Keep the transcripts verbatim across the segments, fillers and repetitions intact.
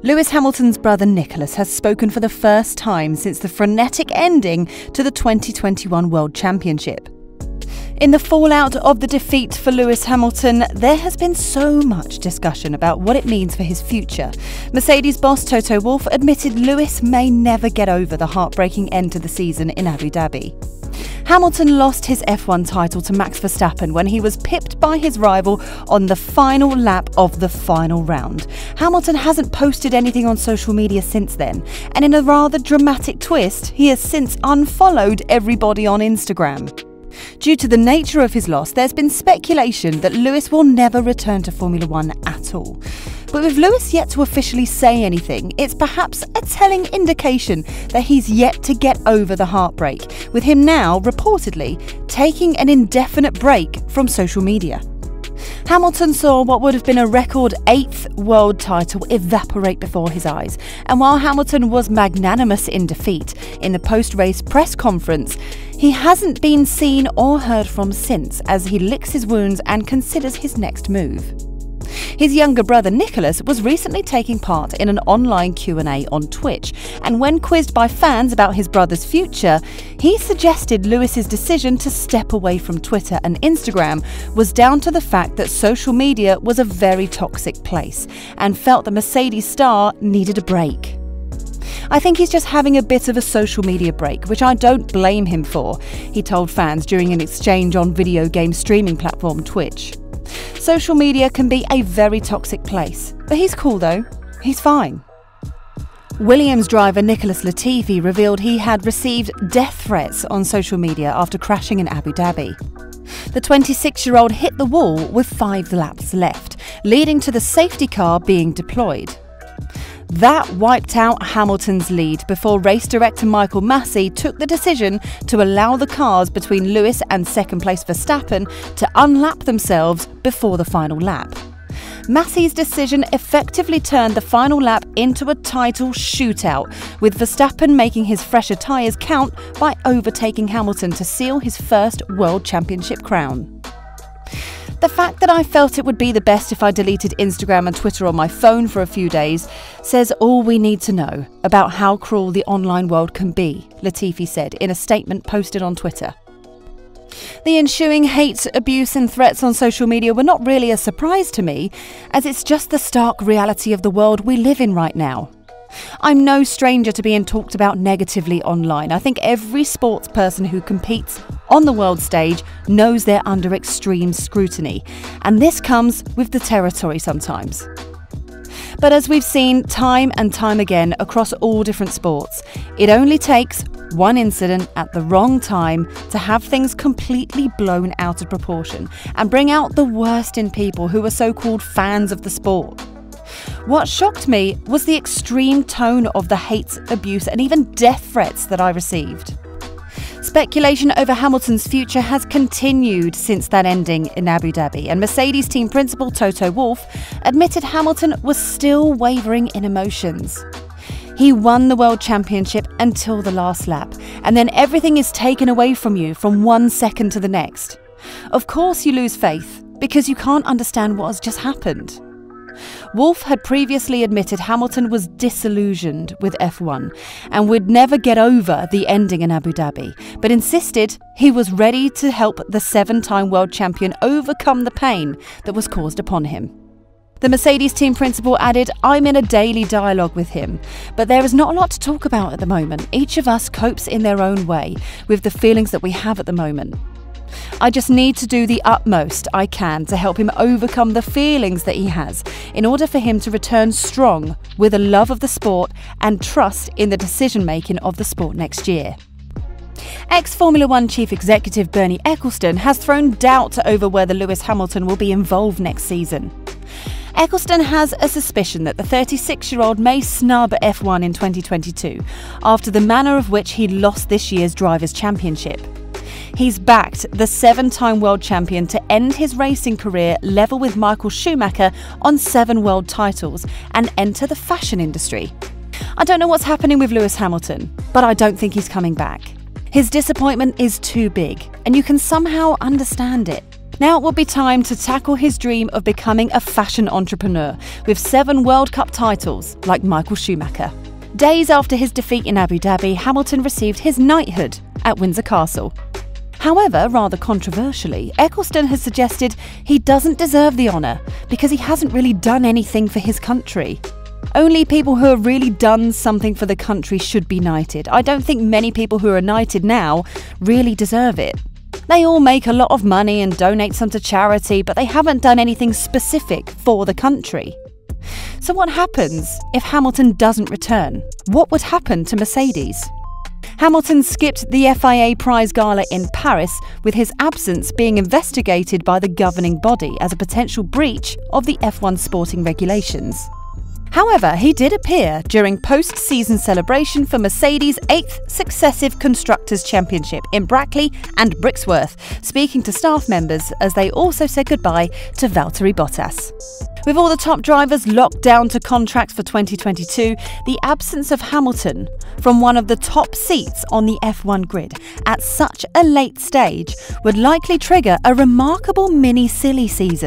Lewis Hamilton's brother Nicholas has spoken for the first time since the frenetic ending to the twenty twenty-one World Championship. In the fallout of the defeat for Lewis Hamilton, there has been so much discussion about what it means for his future. Mercedes boss Toto Wolff admitted Lewis may never get over the heartbreaking end to the season in Abu Dhabi. Hamilton lost his F one title to Max Verstappen when he was pipped by his rival on the final lap of the final round. Hamilton hasn't posted anything on social media since then, and in a rather dramatic twist, he has since unfollowed everybody on Instagram. Due to the nature of his loss, there's been speculation that Lewis will never return to Formula One at all. But with Lewis yet to officially say anything, it's perhaps a telling indication that he's yet to get over the heartbreak, with him now, reportedly, taking an indefinite break from social media. Hamilton saw what would have been a record eighth world title evaporate before his eyes, and while Hamilton was magnanimous in defeat in the post-race press conference, he hasn't been seen or heard from since as he licks his wounds and considers his next move. His younger brother Nicholas was recently taking part in an online Q and A on Twitch, and when quizzed by fans about his brother's future, he suggested Lewis's decision to step away from Twitter and Instagram was down to the fact that social media was a very toxic place, and felt the Mercedes star needed a break. I think he's just having a bit of a social media break, which I don't blame him for, he told fans during an exchange on video game streaming platform Twitch. Social media can be a very toxic place, but he's cool though. He's fine. Williams driver Nicholas Latifi revealed he had received death threats on social media after crashing in Abu Dhabi. The twenty-six-year-old hit the wall with five laps left, leading to the safety car being deployed. That wiped out Hamilton's lead before race director Michael Masi took the decision to allow the cars between Lewis and second-place Verstappen to unlap themselves before the final lap. Masi's decision effectively turned the final lap into a title shootout, with Verstappen making his fresher tyres count by overtaking Hamilton to seal his first World Championship crown. The fact that I felt it would be the best if I deleted Instagram and Twitter on my phone for a few days says all we need to know about how cruel the online world can be, Latifi said in a statement posted on Twitter. The ensuing hate, abuse and threats on social media were not really a surprise to me, as it's just the stark reality of the world we live in right now. I'm no stranger to being talked about negatively online. I think every sports person who competes on the world stage knows they're under extreme scrutiny, and this comes with the territory sometimes. But as we've seen time and time again across all different sports, it only takes one incident at the wrong time to have things completely blown out of proportion and bring out the worst in people who are so-called fans of the sport. What shocked me was the extreme tone of the hate, abuse and even death threats that I received. Speculation over Hamilton's future has continued since that ending in Abu Dhabi, and Mercedes team principal Toto Wolff admitted Hamilton was still wavering in emotions. He won the World Championship until the last lap, and then everything is taken away from you from one second to the next. Of course you lose faith, because you can't understand what has just happened. Wolff had previously admitted Hamilton was disillusioned with F one and would never get over the ending in Abu Dhabi, but insisted he was ready to help the seven-time world champion overcome the pain that was caused upon him. The Mercedes team principal added, "I'm in a daily dialogue with him, but there is not a lot to talk about at the moment. Each of us copes in their own way with the feelings that we have at the moment. I just need to do the utmost I can to help him overcome the feelings that he has in order for him to return strong with a love of the sport and trust in the decision-making of the sport next year." Ex-Formula One chief executive Bernie Ecclestone has thrown doubt over whether Lewis Hamilton will be involved next season. Ecclestone has a suspicion that the thirty-six-year-old may snub F one in twenty twenty-two after the manner of which he lost this year's Drivers' Championship. He's backed the seven-time world champion to end his racing career level with Michael Schumacher on seven world titles and enter the fashion industry. I don't know what's happening with Lewis Hamilton, but I don't think he's coming back. His disappointment is too big, and you can somehow understand it. Now it would be time to tackle his dream of becoming a fashion entrepreneur with seven World Cup titles, like Michael Schumacher. Days after his defeat in Abu Dhabi, Hamilton received his knighthood at Windsor Castle. However, rather controversially, Ecclestone has suggested he doesn't deserve the honour because he hasn't really done anything for his country. Only people who have really done something for the country should be knighted. I don't think many people who are knighted now really deserve it. They all make a lot of money and donate some to charity, but they haven't done anything specific for the country. So what happens if Hamilton doesn't return? What would happen to Mercedes? Hamilton skipped the F I A Prize Gala in Paris, with his absence being investigated by the governing body as a potential breach of the F one sporting regulations. However, he did appear during post-season celebration for Mercedes' eighth successive Constructors' Championship in Brackley and Brixworth, speaking to staff members as they also said goodbye to Valtteri Bottas. With all the top drivers locked down to contracts for twenty twenty-two, the absence of Hamilton from one of the top seats on the F one grid at such a late stage would likely trigger a remarkable mini-silly season.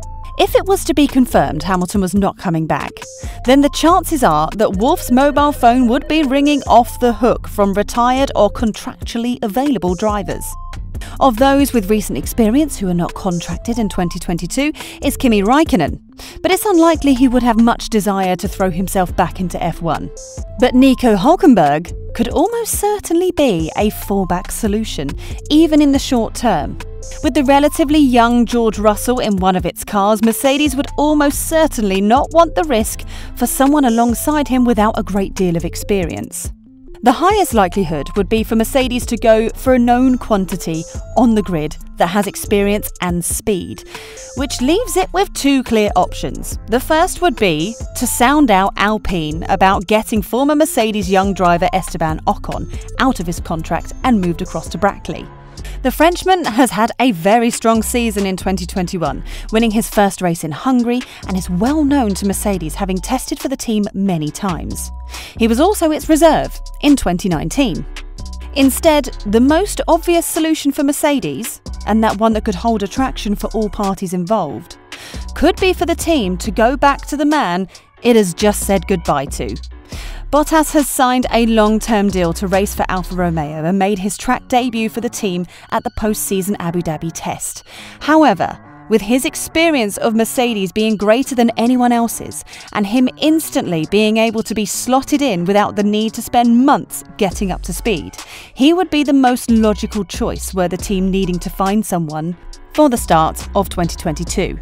If it was to be confirmed Hamilton was not coming back, then the chances are that Wolff's mobile phone would be ringing off the hook from retired or contractually available drivers. Of those with recent experience who are not contracted in twenty twenty-two is Kimi Räikkönen, but it's unlikely he would have much desire to throw himself back into F one. But Nico Hülkenberg could almost certainly be a fallback solution, even in the short term. With the relatively young George Russell in one of its cars, Mercedes would almost certainly not want the risk for someone alongside him without a great deal of experience. The highest likelihood would be for Mercedes to go for a known quantity on the grid that has experience and speed, which leaves it with two clear options. The first would be to sound out Alpine about getting former Mercedes young driver Esteban Ocon out of his contract and moved across to Brackley. The Frenchman has had a very strong season in twenty twenty-one, winning his first race in Hungary and is well known to Mercedes, having tested for the team many times. He was also its reserve in twenty nineteen. Instead, the most obvious solution for Mercedes, and that one that could hold attraction for all parties involved, could be for the team to go back to the man it has just said goodbye to. Bottas has signed a long-term deal to race for Alfa Romeo and made his track debut for the team at the post-season Abu Dhabi test. However, with his experience of Mercedes being greater than anyone else's, and him instantly being able to be slotted in without the need to spend months getting up to speed, he would be the most logical choice were the team needing to find someone for the start of twenty twenty-two.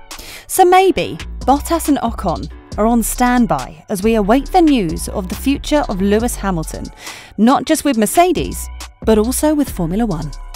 So maybe Bottas and Ocon are on standby as we await the news of the future of Lewis Hamilton, not just with Mercedes, but also with Formula One.